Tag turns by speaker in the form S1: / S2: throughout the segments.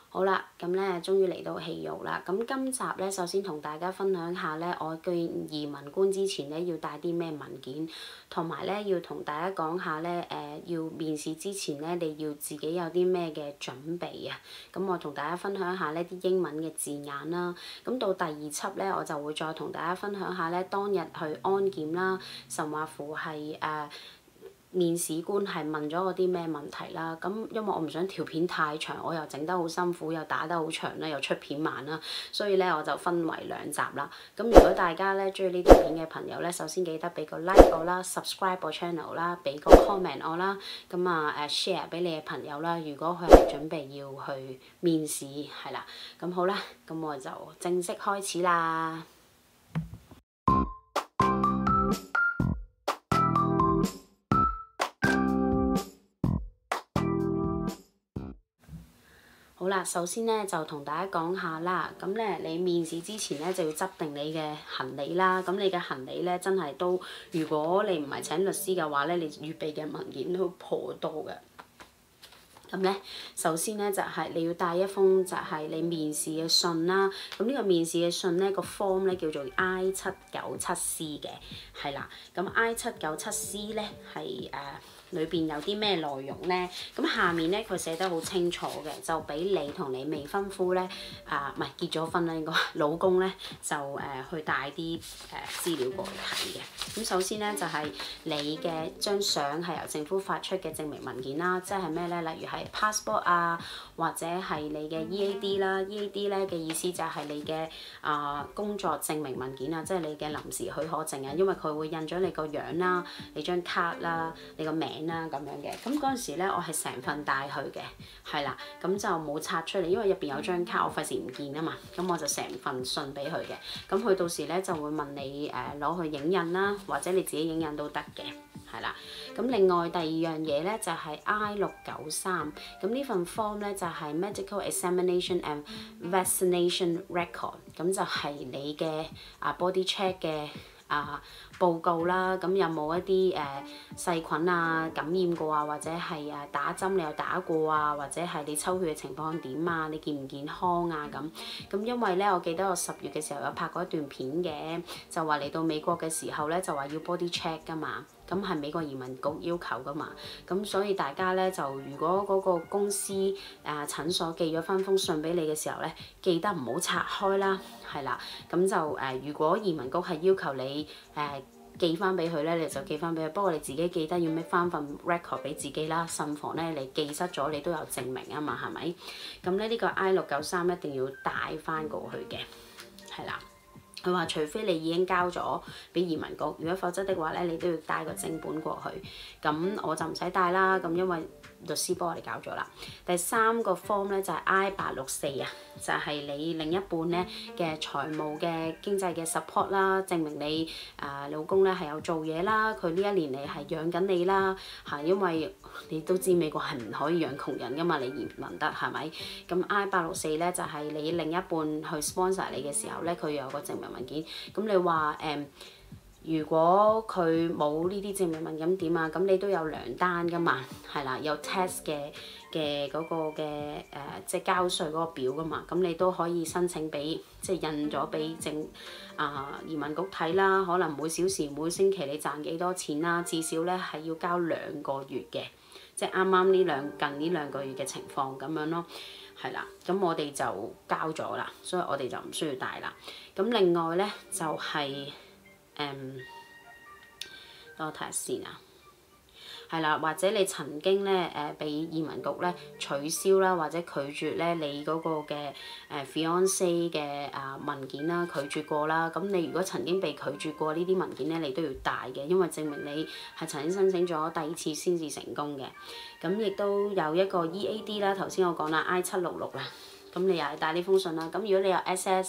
S1: 好啦，咁咧終於嚟到戲肉啦。咁今集咧，首先同大家分享下咧，我居然移民官之前咧要帶啲咩文件，同埋咧要同大家講下咧，要面試之前咧，你要自己有啲咩嘅準備啊。咁我同大家分享下呢啲英文嘅字眼啦。咁到第二輯咧，我就會再同大家分享下咧，當日去安檢啦，甚或乎係面試官係問咗我啲咩問題啦，咁因為我唔想條片太長，我又整得好辛苦，又打得好長啦，又出片慢啦，所以咧我就分為兩集啦。咁如果大家咧中意呢條片嘅朋友咧，首先記得俾個 like 我啦 ，subscribe 我 channel 啦，俾個 comment 我啦，咁share 俾你嘅朋友啦。如果佢係準備要去面試，係啦，咁好啦，咁我就正式開始啦。好啦，首先咧就同大家講下啦，咁咧你面試之前咧就要執定你嘅行李啦，咁你嘅行李咧真係都，如果你唔係請律師嘅話咧，你預備嘅文件都頗多嘅。咁咧，首先咧就係你要帶一封就係你面試嘅信啦。咁呢個面試嘅信咧個 form 咧叫做 I-797C 嘅，係啦。咁 I-797C 咧係裏邊有啲咩內容咧？咁下面咧佢寫得好清楚嘅，就俾你同你未婚夫咧唔係結咗婚啦，應該老公咧就去帶啲資料過嚟睇嘅。咁首先咧就係你嘅張相係由政府發出嘅證明文件啦，即係咩咧？例如係 passport 啊，或者係你嘅 EAD 啦，EAD 咧嘅意思就係你嘅工作證明文件啊，即係你嘅臨時許可證啊，因為佢會印咗你個樣啦、你張卡啦、你個名啦咁樣嘅。咁嗰陣時咧，我係成份帶去嘅，係啦，咁就冇拆出嚟，因為入邊有張卡，我費事唔見啊嘛，咁我就成份信俾佢嘅。咁佢到時咧就會問你攞去影印啦，或者你自己影印都得嘅，係啦。咁另外第二樣嘢咧就係 I-693，咁呢份 form 咧就係 Medical Examination and Vaccination Record， 咁就係你嘅body check 嘅報告啦。咁有冇一啲細菌感染過啊，或者係打針你有打過啊，或者係你抽血嘅情況點啊，你健唔健康啊咁。咁因為咧，我記得我10月嘅時候有拍過一段片嘅，就話嚟到美國嘅時候咧就話要 body check 㗎嘛。咁係美國移民局要求噶嘛，咁所以大家咧就如果嗰個公司診所寄咗封信俾你嘅時候咧，記得唔好拆開啦，係啦，咁就如果移民局係要求你寄翻俾佢咧，你就寄翻俾佢。不過你自己記得要 make 翻份 record 俾自己啦，慎防咧你寄失咗，你都有證明啊嘛，係咪？咁咧呢個 I-693 一定要帶翻過去嘅，係啦。佢話除非你已經交咗俾移民局，如果否則的話咧，你都要帶個正本過去。咁我就唔使帶啦，咁因為律師幫我哋搞咗啦。第三個 form 咧就係 I-864啊，就係你另一半咧嘅財務嘅經濟嘅 support 啦，證明你老公咧係有做嘢啦，佢呢一年嚟係養緊你啦嚇，因為你都知美國係唔可以養窮人噶嘛，你移民得係咪？咁 I-864咧就係你另一半去 sponsor 你嘅時候咧，佢有個證明文件。咁你話如果佢冇呢啲證明文件點啊？咁你都有糧單噶嘛，係啦，有 tax 嘅嗰個嘅即係交稅嗰個表噶嘛，咁你都可以申請俾即係印咗俾移民局睇啦。可能每小時每星期你賺幾多錢啦，至少咧係要交2個月嘅，即係啱啱近呢兩個月嘅情況咁樣咯。係啦，咁我哋就交咗啦，所以我哋就唔需要帶啦。咁另外咧就係等我睇下先啊。係啦，或者你曾經咧被移民局咧取消啦，或者拒絕咧你嗰個嘅fiancé 嘅文件啦，拒絕過啦。咁你如果曾經被拒絕過呢啲文件咧，你都要帶嘅，因為證明你係曾經申請咗第二次先至成功嘅。咁亦都有一個 EAD 啦，頭先我講啦 I-766啦。咁你又係帶呢封信啦。咁如果你有 SS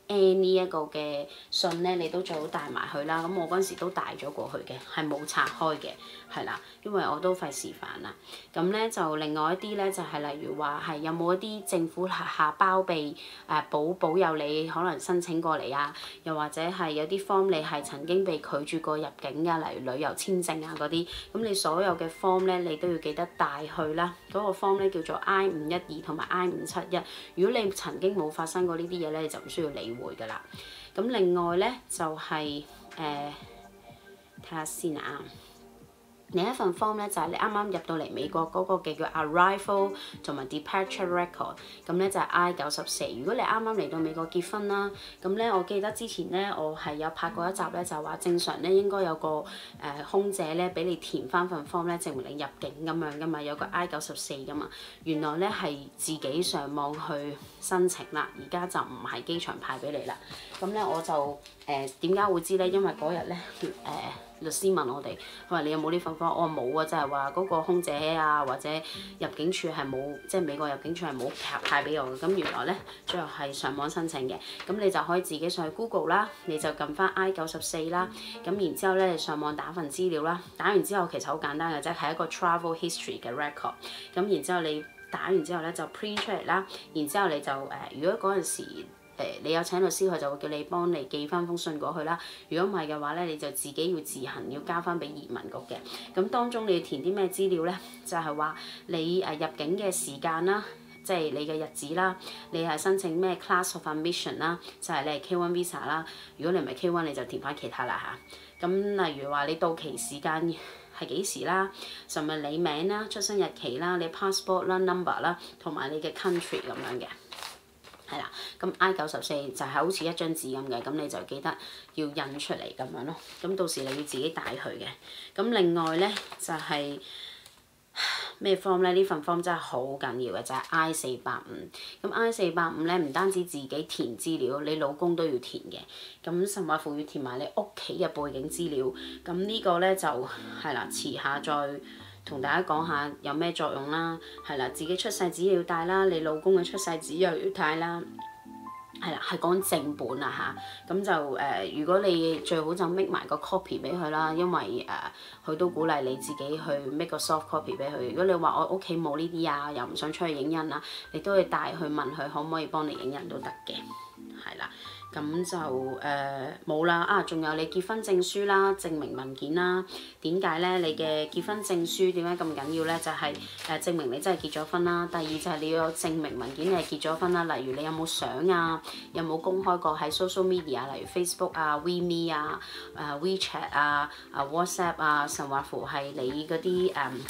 S1: N 呢一個嘅信咧，你都最好帶埋去啦。咁我嗰陣時都帶咗過去嘅，係冇拆開嘅，係啦，因為我都費事煩啦。咁咧就另外一啲咧就係例如話係有冇一啲政府下包庇保佑你可能申請過嚟啊，又或者係有啲 form 你係曾經被拒絕過入境㗎，例如旅遊簽證啊嗰啲，咁你所有嘅 form 咧你都要記得帶去啦。嗰個 form 咧叫做 I-512同埋 I-571。如果你曾經冇發生過呢啲嘢咧，你就唔需要理會㗎啦。咁另外咧就係睇下先啊。另一份 form 咧就係你啱啱入到嚟美國嗰個嘅叫 Arrival 同埋 Departure Record， 咁咧就係 I-94。如果你啱啱嚟到美國結婚啦，咁咧我記得之前咧我係有拍過一集咧，就話正常咧應該有個空姐咧俾你填翻份 form 咧，證明你入境咁樣噶嘛，有個 I-94噶嘛。原來咧係自己上網去申請啦，而家就唔係機場派俾你啦。咁咧我就點解會知咧？因為嗰日咧律師問我哋，佢話你有冇呢份 form？我話冇啊，就係話嗰個空姐啊或者入境處係冇，即係美國入境處係冇派俾我嘅。咁原來咧最後係上網申請嘅，咁你就可以自己上去 Google 啦，你就撳翻 I-94啦，咁然之後咧你上網打份資料啦，打完之後其實好簡單嘅啫，係一個 travel history 嘅 record， 咁然之後你打完之後咧就 print 出嚟啦，然之後你就如果嗰陣時你有請律師，佢就會叫你幫你寄翻封信過去啦。如果唔係嘅話咧，你就自己要自行要交翻俾移民局嘅。咁當中你要填啲咩資料咧？就係話你入境嘅時間啦，即係你嘅日子啦，你係申請咩 class of admission 啦，就係你係 K1 visa 啦。如果你唔係 K1，你就填翻其他啦嚇。咁例如話你到期時間係幾時啦，甚至你名啦、出生日期啦、你 passport 啦、number 啦，同埋你嘅 country 咁樣嘅。係啦，咁 I-94就係好似一張紙咁嘅，咁你就記得要印出嚟咁樣咯。咁到時你要自己帶去嘅。咁另外咧就係咩 form 咧？呢份 form 真係好緊要嘅，就係 I-485。咁 I-485咧唔單止自己填資料，你老公都要填嘅。咁甚至乎要填埋你屋企嘅背景資料。咁呢個咧就係啦，遲下再同大家講下有咩作用啦，係啦，自己出世紙要帶啦，你老公嘅出世紙又要帶啦，係啦，係講正本啊嚇，咁就如果你最好就 make 埋個 copy 俾佢啦，因為佢都鼓勵你自己去 make 個 soft copy 俾佢。如果你話我屋企冇呢啲啊，又唔想出去影印啊，你都可以帶去問佢可唔可以幫你影印都得嘅，係啦。咁就冇啦啊！仲有你結婚證書啦、證明文件啦。點解咧？你嘅結婚證書點解咁緊要咧？就係證明你真係結咗婚啦。第二就係你要有證明文件你係結咗婚啦。例如你有冇相啊？有冇公開過喺 social media，例如 Facebook 啊、WeMe 啊、WeChat 啊、WhatsApp 啊，甚或乎係你嗰啲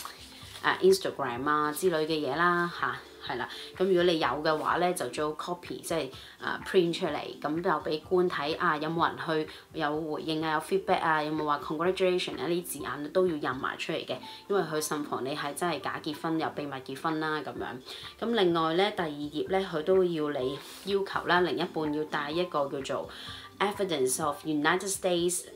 S1: Instagram 啊之類嘅嘢啦嚇。係啦，咁如果你有嘅話咧，就做 copy，即係print 出嚟，咁就俾官睇啊，有冇人去有回應啊，有 feedback 啊，有冇話 congratulation 啊，呢啲字眼都要印埋出嚟嘅，因為佢慎防你係真係假結婚又秘密結婚啦咁樣。咁另外咧，第二頁咧，佢都要你要求啦，另一半要帶一個叫做evidence of United States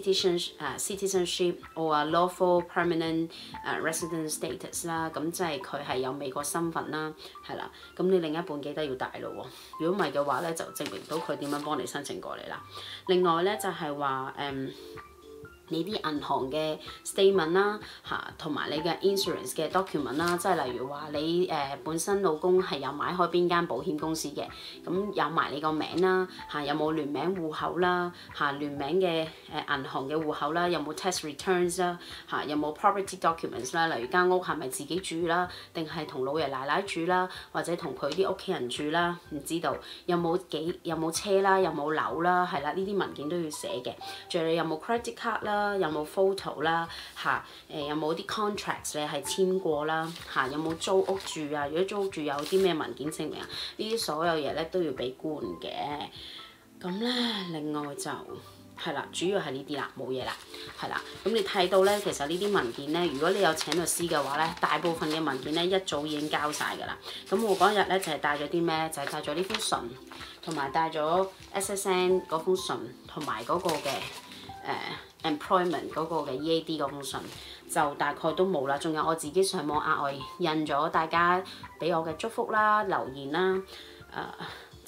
S1: citizenship or a lawful permanent resident status 啦，咁即係佢係有美國身份啦，係啦，咁你另一半記得要帶咯喎，如果唔係嘅話咧，就證明到佢點樣幫你申請過嚟啦。另外咧就係話你啲銀行嘅 statement 啦，嚇，同埋你嘅 insurance 嘅 document 啦，即係例如話你本身老公係有買開邊間保險公司嘅，咁有埋你個名啦，嚇，有冇聯名戶口啦，嚇，聯名嘅銀行嘅戶口啦，有冇 tax returns 啦，嚇，有冇 property documents 啦，例如間屋係咪自己住啦，定係同老爺奶奶住啦，或者同佢啲屋企人住啦，唔知道有冇車啦，有冇樓啦，係啦，呢啲文件都要寫嘅，仲有你有冇 credit card 啦。有冇 photo 啦，嚇，有冇啲 contracts 你係簽過啦，嚇，有冇租屋住啊？如果租屋住有啲咩文件證明啊？呢啲所有嘢咧都要俾官嘅。咁咧，另外就係啦，主要係呢啲啦，冇嘢啦，係啦。咁你睇到咧，其實呢啲文件咧，如果你有請律師嘅話咧，大部分嘅文件咧一早已經交晒㗎啦。咁我嗰日咧就係帶咗啲咩？就係帶咗呢封信，同埋帶咗 SSN 嗰封信，同埋嗰個嘅employment 嗰個嘅 EAD 嗰封信，就大概都冇啦。仲有我自己上網額外印咗大家俾我嘅祝福啦、留言啦、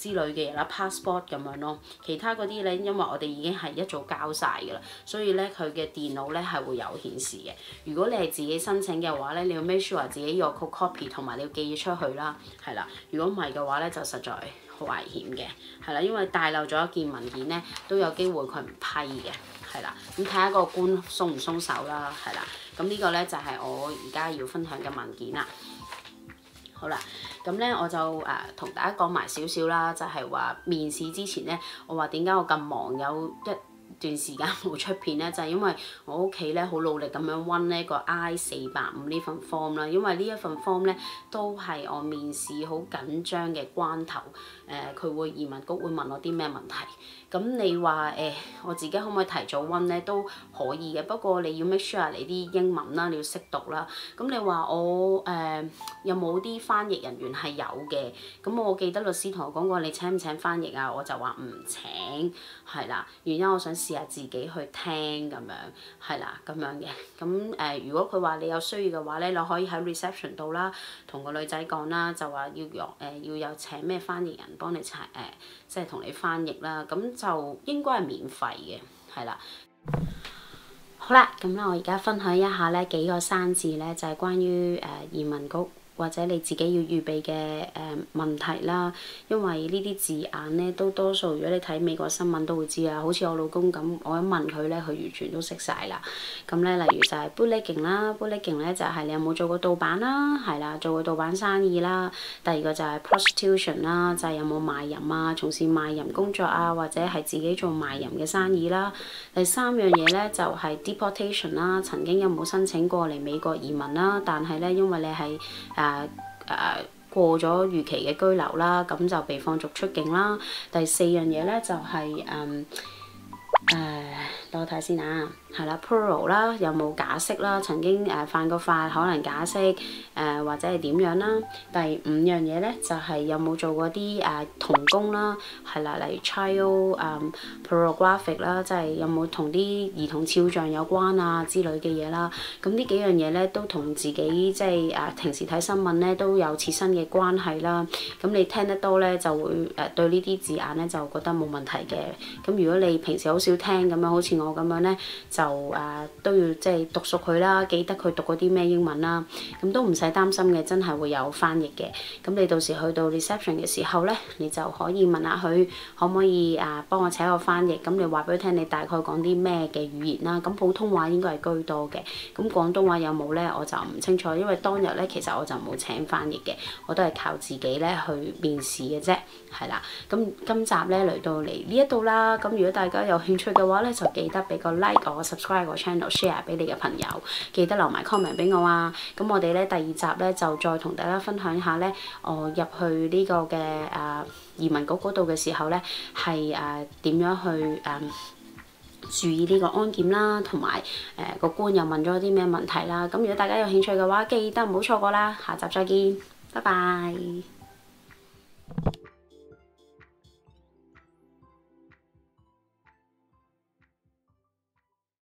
S1: 之類嘅嘢啦，passport 咁樣咯。其他嗰啲咧，因為我哋已經係一早交晒㗎啦，所以咧佢嘅電腦咧係會有顯示嘅。如果你係自己申請嘅話咧，你要 make sure 自己有個 copy 同埋你要寄出去啦，係啦。如果唔係嘅話咧，就實在好危險嘅，係啦，因為帶漏咗一件文件咧，都有機會佢唔批嘅，係啦。咁睇下個官鬆唔鬆手啦，係啦。咁呢個咧就係我而家要分享嘅文件啦。好啦，咁咧我就同大家講埋少少啦，就係話面試之前咧，我話點解我咁忙有一段時間冇出片咧，就係因為我屋企咧好努力咁樣溫呢個 I-485呢份 form 啦，因為呢一份 form 咧都係我面試好緊張嘅關頭，佢會移民局會問我啲咩問題。咁你話我自己可唔可以提早溫咧都可以嘅，不過你要 make sure 你啲英文啦，你要識讀啦。咁你話我有冇啲翻譯人員係有嘅？咁我記得律師同我講過，你請唔請翻譯啊？我就話唔請，係啦。原因我想試下自己去聽咁樣，係啦咁樣嘅。咁如果佢話你有需要嘅話咧，你可以喺 reception 度啦，同個女仔講啦，就話要有請咩翻譯人幫你即係同你翻譯啦。咁就應該係免費嘅，係啦。好啦，咁咧我而家分享一下咧幾個生字咧，就係關於移民局或者你自己要預備嘅問題啦。因為呢啲字眼咧都多數，如果你睇美國新聞都會知啊。好似我老公咁，我一問佢咧，佢完全都識晒啦。咁咧，例如就係 bootlegging 啦，bootlegging 咧就係你有冇做過盜版啦，係啦，做過盜版生意啦。第二個就係 prostitution 啦，就係有冇賣淫啊，從事賣淫工作啊，或者係自己做賣淫嘅生意啦。第三樣嘢咧就係 deportation 啦，曾經有冇申請過嚟美國移民啦，但係咧因為你係過咗預期嘅居留啦，咁就被放逐出境啦。第四樣嘢咧就係等我睇先啊，係啦 plural 啦，有冇假釋啦？曾經犯過法，可能假釋或者係點樣啦？第五樣嘢咧就係有冇做過啲童工啦，係啦，例如 child pornographic 啦，即係有冇同啲兒童肖像有關啊之類嘅嘢啦。咁呢幾樣嘢咧都同自己即係平時睇新聞咧都有切身嘅關係啦。咁你聽得多咧就會對呢啲字眼咧就覺得冇問題嘅。咁如果你平時好少聽咁樣，好似我咁樣咧，就都要即係讀熟佢啦，記得佢讀嗰啲咩英文啦，咁都唔使擔心嘅，真係會有翻譯嘅。咁你到時去到 reception 嘅時候咧，你就可以問下佢可唔可以幫我請個翻譯。咁你話俾佢聽，你大概講啲咩嘅語言啦。咁普通話應該係居多嘅，咁廣東話有冇咧我就唔清楚，因為當日咧其實我就冇請翻譯嘅，我都係靠自己咧去面試嘅啫，係啦。咁今集咧嚟到嚟呢一度啦，咁如果大家有興趣嘅話咧，就記得俾個 like 我 subscribe 個 channel，share 俾你嘅朋友，記得留埋 comment 俾我啊。咁我哋咧第二集咧就再同大家分享下咧，我入去呢個嘅移民局嗰度嘅時候咧，係點樣去注意呢個安檢啦，同埋個官又問咗啲咩問題啦。咁如果大家有興趣嘅話，記得唔好錯過啦。下集再見，拜拜。